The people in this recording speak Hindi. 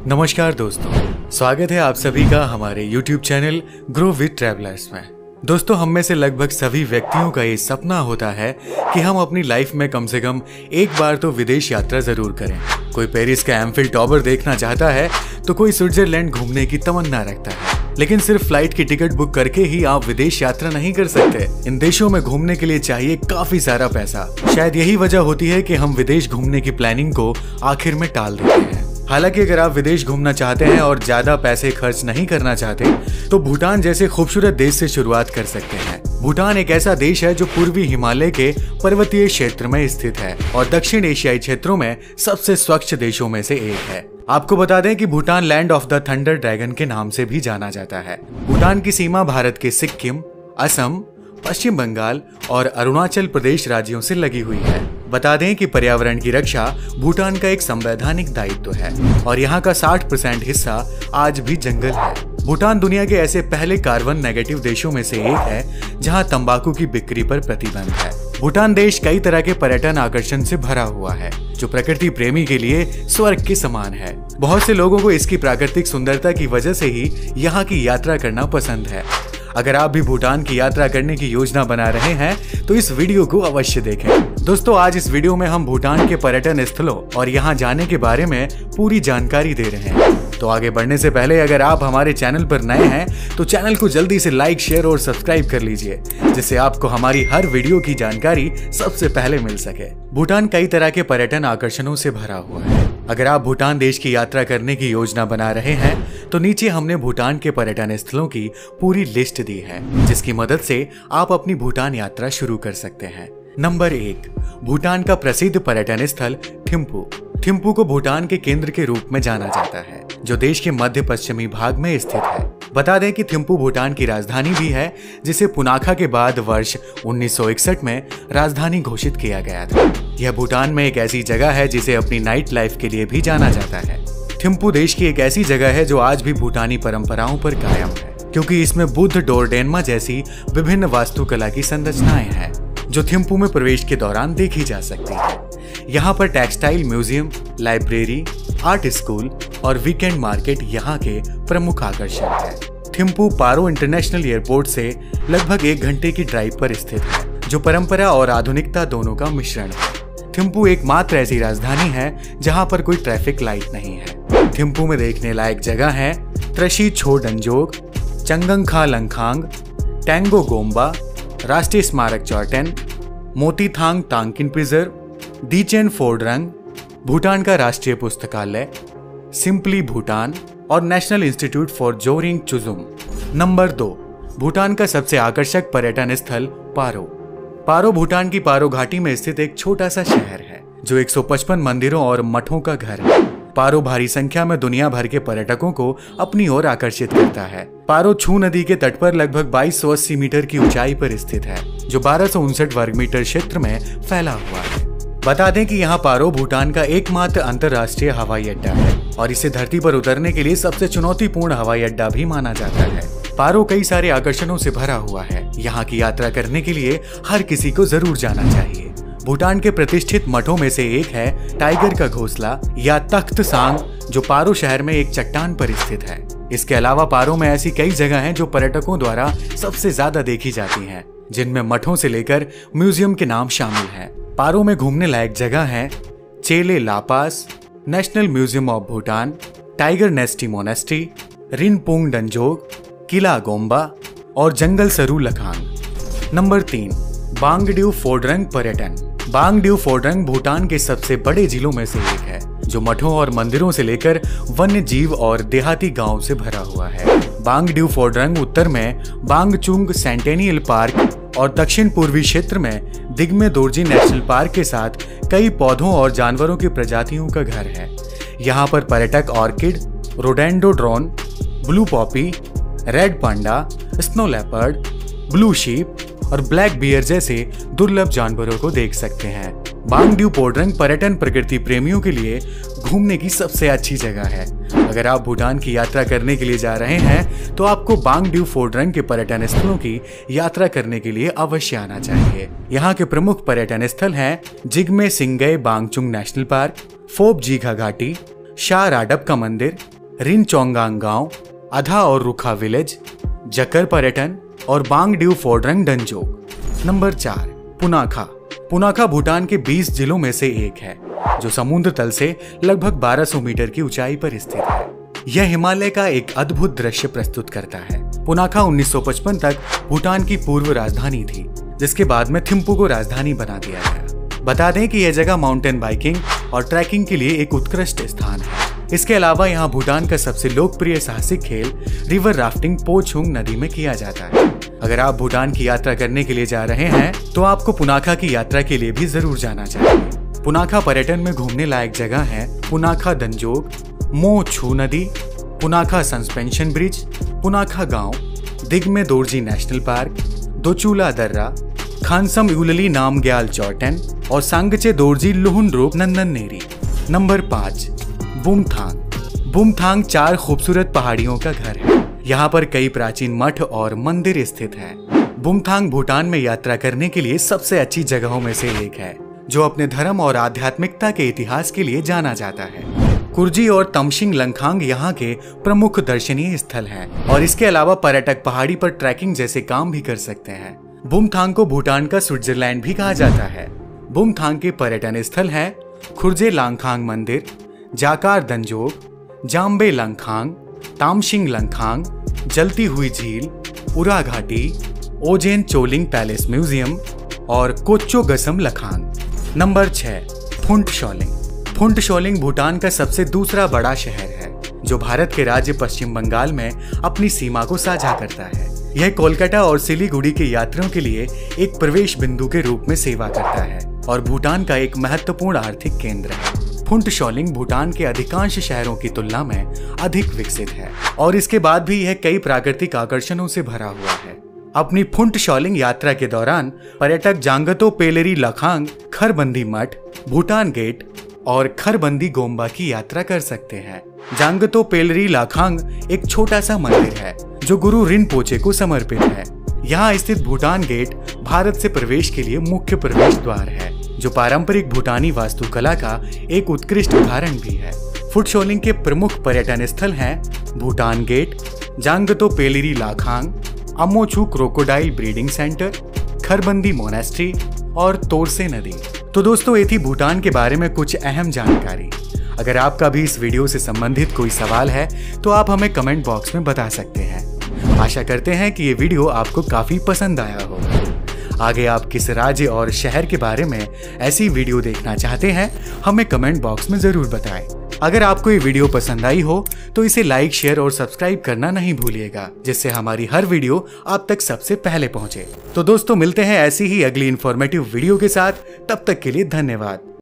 नमस्कार दोस्तों, स्वागत है आप सभी का हमारे YouTube channel grow with travellers में। दोस्तों, हम में से लगभग सभी व्यक्तियों का ये सपना होता है कि हम अपनी लाइफ में कम से कम एक बार तो विदेश यात्रा जरूर करें। कोई पेरिस का एम्फिल टॉवर देखना चाहता है तो कोई स्विट्जरलैंड घूमने की तमन्ना रखता है। लेकिन सिर्फ फ्लाइट की टिकट बुक करके ही आप विदेश यात्रा नहीं कर सकते। इन देशों में घूमने के लिए चाहिए काफी सारा पैसा। शायद यही वजह होती है कि हम विदेश घूमने की प्लानिंग को आखिर में टाल देते हैं। हालांकि अगर आप विदेश घूमना चाहते हैं और ज्यादा पैसे खर्च नहीं करना चाहते तो भूटान जैसे खूबसूरत देश से शुरुआत कर सकते हैं। भूटान एक ऐसा देश है जो पूर्वी हिमालय के पर्वतीय क्षेत्र में स्थित है और दक्षिण एशियाई क्षेत्रों में सबसे स्वच्छ देशों में से एक है। आपको बता दें कि Bhutan land of the thunder dragon के नाम से भी जाना जाता है। भूटान की सीमा भारत के सिक्किम, असम, पश्चिम बंगाल और अरुणाचल प्रदेश राज्यों से लगी हुई है। बता दें कि पर्यावरण की रक्षा भूटान का एक संवैधानिक दायित्व है और यहाँ का 60% हिस्सा आज भी जंगल है। भूटान दुनिया के ऐसे पहले कार्बन नेगेटिव देशों में से एक है जहाँ तंबाकू की बिक्री पर प्रतिबंध है। भूटान देश कई तरह के पर्यटन आकर्षण से भरा हुआ है जो प्रकृति प्रेमी के लिए स्वर्ग के समान है। बहुत से लोगों को इसकी प्राकृतिक सुंदरता की वजह से ही यहाँ की यात्रा करना पसंद है। अगर आप भी भूटान की यात्रा करने की योजना बना रहे हैं तो इस वीडियो को अवश्य देखें। दोस्तों, आज इस वीडियो में हम भूटान के पर्यटन स्थलों और यहाँ जाने के बारे में पूरी जानकारी दे रहे हैं। तो आगे बढ़ने से पहले अगर आप हमारे चैनल पर नए हैं तो चैनल को जल्दी से लाइक, शेयर और सब्सक्राइब कर लीजिए जिससे आपको हमारी हर वीडियो की जानकारी सबसे पहले मिल सके। भूटान कई तरह के पर्यटन आकर्षणों से भरा हुआ है। अगर आप भूटान देश की यात्रा करने की योजना बना रहे हैं तो नीचे हमने भूटान के पर्यटन स्थलों की पूरी लिस्ट दी है जिसकी मदद से आप अपनी भूटान यात्रा शुरू कर सकते हैं। नंबर 1, भूटान का प्रसिद्ध पर्यटन स्थल थिम्पू। थिम्पू को भूटान के केंद्र के रूप में जाना जाता है जो देश के मध्य पश्चिमी भाग में स्थित है। बता दें कि थिम्पू भूटान की राजधानी भी है जिसे पुनाखा के बाद वर्ष 1961 में राजधानी घोषित किया गया था। यह भूटान में एक ऐसी जगह है जिसे अपनी नाइट लाइफ के लिए भी जाना जाता है। थिम्पू देश की एक ऐसी जगह है जो आज भी भूटानी परंपराओं पर कायम है क्योंकि इसमें बुद्ध डोरडेनमा जैसी विभिन्न वास्तुकला की संरचनाएं हैं जो थिम्पू में प्रवेश के दौरान देखी जा सकती है। यहाँ पर textile museum, library, art school और वीकेंड मार्केट यहाँ के प्रमुख आकर्षण है। थिम्पू पारो इंटरनेशनल एयरपोर्ट से लगभग 1 घंटे की ड्राइव पर स्थित है जो परंपरा और आधुनिकता दोनों का मिश्रण है। थिम्पू एकमात्र ऐसी राजधानी है जहाँ पर कोई ट्रैफिक लाइट नहीं है। थिम्पू में देखने लायक जगह है त्रशी छो डंजोग, चंगंगखा लंगखांग, टैंगो गोम्बा, राष्ट्रीय स्मारक चौर्टेन, मोतीथांग तांकिन प्रिजर्व, डीचेन फोर्डरंग, भूटान का राष्ट्रीय पुस्तकालय, सिंपली भूटान और national institute for Zorig Chusum. Number 2, Bhutan का सबसे आकर्षक पर्यटन स्थल पारो। पारो भूटान की पारो घाटी में स्थित एक छोटा सा शहर है जो 155 मंदिरों और मठों का घर है। पारो भारी संख्या में दुनिया भर के पर्यटकों को अपनी ओर आकर्षित करता है। पारो छू नदी के तट पर लगभग 2280 मीटर की ऊंचाई पर स्थित है जो 1259 वर्ग मीटर क्षेत्र में फैला हुआ है। बता दें कि यहाँ पारो भूटान का एकमात्र अंतर्राष्ट्रीय हवाई अड्डा है और इसे धरती पर उतरने के लिए सबसे चुनौतीपूर्ण हवाई अड्डा भी माना जाता है। पारो कई सारे आकर्षणों से भरा हुआ है। यहाँ की यात्रा करने के लिए हर किसी को जरूर जाना चाहिए। भूटान के प्रतिष्ठित मठों में से एक है टाइगर का घोंसला या तख्त सांग जो पारो शहर में एक चट्टान पर स्थित है। इसके अलावा पारो में ऐसी कई जगह हैं जो पर्यटकों द्वारा सबसे ज्यादा देखी जाती हैं, जिनमें मठों से लेकर म्यूजियम के नाम शामिल हैं। पारो में घूमने लायक जगह है चेले लापास, national museum of Bhutan, tiger nest monastery, Rinpung Dzong, Kila Gompa और जंगल सरू लखांग। नंबर 3, बांगड्यू फोर्डरंग पर्यटन। बांगड्यू फोर्डरंग भूटान के सबसे बड़े जिलों में से एक है जो मठों और मंदिरों से लेकर वन्य जीव और देहाती गांव से भरा हुआ है। बांगड्यू फोर्डरंग उत्तर में बांगचुंग सेंटेनियल पार्क और दक्षिण पूर्वी क्षेत्र में दिग्मे दोर्जी नेशनल पार्क के साथ कई पौधों और जानवरों की प्रजातियों का घर है। यहाँ पर पर्यटक orchid, rhododendron, blue poppy, red panda, snow leopard, blue sheep और ब्लैक बियर जैसे दुर्लभ जानवरों को देख सकते हैं। बांगड्यू फोर्डरंग पर्यटन प्रकृति प्रेमियों के लिए घूमने की सबसे अच्छी जगह है। अगर आप भूटान की यात्रा करने के लिए जा रहे हैं तो आपको बांगड्यू फोर्डरंग के पर्यटन स्थलों की यात्रा करने के लिए अवश्य आना चाहिए। यहाँ के प्रमुख पर्यटन स्थल हैं Jigme Singye Wangchuck national park, Phobjikha घाटी, शाह राडप का मंदिर, रिनचोंगांग गांव, अधा और रुखा विलेज, जकर पर्यटन और बांगड्यू फोड्रंग डंजोक। नंबर 4 पुनाखा। पुनाखा भूटान के 20 जिलों में से एक है जो समुद्र तल से लगभग 1200 मीटर की ऊंचाई पर स्थित है। यह हिमालय का एक अद्भुत दृश्य प्रस्तुत करता है। पुनाखा 1955 तक भूटान की पूर्व राजधानी थी, जिसके बाद में थिम्पू को राजधानी बना दिया गया। बता दें कि यह जगह माउंटेन बाइकिंग और ट्रैकिंग के लिए एक उत्कृष्ट स्थान है। इसके अलावा यहाँ भूटान का सबसे लोकप्रिय साहसिक खेल रिवर राफ्टिंग पोचुंग नदी में किया जाता है। अगर आप भूटान की यात्रा करने के लिए जा रहे हैं तो आपको पुनाखा की यात्रा के लिए भी जरूर जाना चाहिए। पुनाखा पर्यटन में घूमने लायक जगह है पुनाखा दंजोग, मो छू नदी, पुनाखा सस्पेंशन ब्रिज, पुनाखा गांव, दिग्मे दोरजी नेशनल पार्क, दोचूला दर्रा, खानसम यूलली नामग्याल चौटन और सांगचे दोरजी लुहुनरूप नंदननेरी। नंबर 5 बुमथांग। बुमथांग 4 खूबसूरत पहाड़ियों का घर है। यहाँ पर कई प्राचीन मठ और मंदिर स्थित हैं। बुमथांग भूटान में यात्रा करने के लिए सबसे अच्छी जगहों में से एक है, जो अपने धर्म और आध्यात्मिकता के इतिहास के लिए जाना जाता है। कुर्जी और तमशिंग लंगखांग यहाँ के प्रमुख दर्शनीय स्थल हैं और इसके अलावा पर्यटक पहाड़ी पर ट्रैकिंग जैसे काम भी कर सकते हैं। बुमथांग को भूटान का स्विट्जरलैंड भी कहा जाता है। बुमथांग के पर्यटन स्थल हैं खुर्जे लांगखांग मंदिर, जाकार दंजोग, जाम्बे लंगखांग, तामशिंग लंगखांग, जलती हुई झील, उरा घाटी, ओजेन चोलिंग पैलेस म्यूजियम और कोच्चो गसम लखांग। नंबर 6 फुंट शोलिंग। फुंट शोलिंग भूटान का सबसे दूसरा बड़ा शहर है, जो भारत के राज्य पश्चिम बंगाल में अपनी सीमा को साझा करता है। यह कोलकाता और सिलीगुड़ी के यात्रियों के लिए एक प्रवेश बिंदु के रूप में सेवा करता है और भूटान का एक महत्वपूर्ण आर्थिक केंद्र है। फुंट शोलिंग भूटान के अधिकांश शहरों की तुलना में अधिक विकसित है और इसके बाद भी यह कई प्राकृतिक आकर्षणों से भरा हुआ है। अपनी फुंट शोलिंग यात्रा के दौरान पर्यटक जांगतो पेलेरी लखांग, खरबंदी मठ, भूटान गेट और खरबंदी गोम्बा की यात्रा कर सकते हैं। जांगतो पेलेरी लाखांग एक छोटा सा मंदिर है जो गुरु रिनपोचे को समर्पित है। यहाँ स्थित भूटान गेट भारत से प्रवेश के लिए मुख्य प्रवेश द्वार है, जो पारंपरिक भूटानी वास्तुकला का एक उत्कृष्ट उदाहरण भी है। फुट शोलिंग के प्रमुख पर्यटन स्थल हैं Bhutan gate, Zangto Pelri Lhakhang, Amochhu crocodile breeding centre, Kharbandi monastery और तोरसे नदी। तो दोस्तों, ये थी भूटान के बारे में कुछ अहम जानकारी। अगर आपका भी इस वीडियो से संबंधित कोई सवाल है तो आप हमें कमेंट बॉक्स में बता सकते हैं। आशा करते हैं कि ये वीडियो आपको काफी पसंद आया होगा। आगे आप किस राज्य और शहर के बारे में ऐसी वीडियो देखना चाहते हैं, हमें कमेंट बॉक्स में जरूर बताएं। अगर आपको ये वीडियो पसंद आई हो तो इसे लाइक, शेयर और सब्सक्राइब करना नहीं भूलिएगा, जिससे हमारी हर वीडियो आप तक सबसे पहले पहुंचे। तो दोस्तों, मिलते हैं ऐसी ही अगली इन्फॉर्मेटिव वीडियो के साथ। तब तक के लिए धन्यवाद।